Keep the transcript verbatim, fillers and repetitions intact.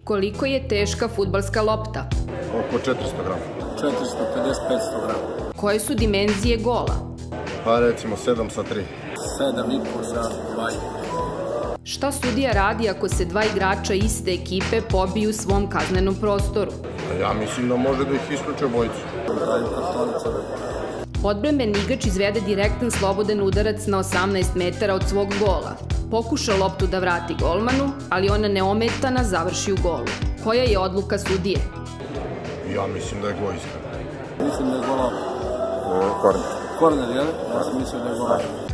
Koliko je teška fudbalska lopta? Oko četiristo grama. četiristo pedeset do petsto grama. Koje su dimenzije gola? Pa recimo sedam sa tri. sedam i po sa dva i po. Šta sudija radi ako se dva igrača iste ekipe pobiju u svom kaznenom prostoru? Ja mislim da može da ih isključe bojicu. Daju kartonice. Odbrambeni igrač izvede direktan slobodan udarac na osamnaest metara od svog gola. Pokuša loptu da vrati golmanu, ali ona neometana završi u golu. Koja je odluka sudije? Ja mislim da je gol iskren. Mislim da je gola Korner. korner, jel? Ja sam mislio da je gola.